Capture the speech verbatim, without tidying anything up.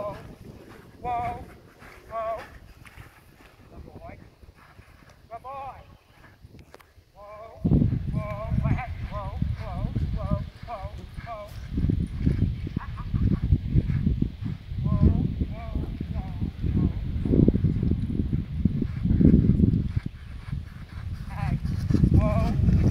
whoa, whoa. Good boy. Good boy. Whoa, whoa, back, whoa, whoa, whoa, whoa, whoa. Whoa, whoa, whoa, whoa, whoa. Hey, whoa.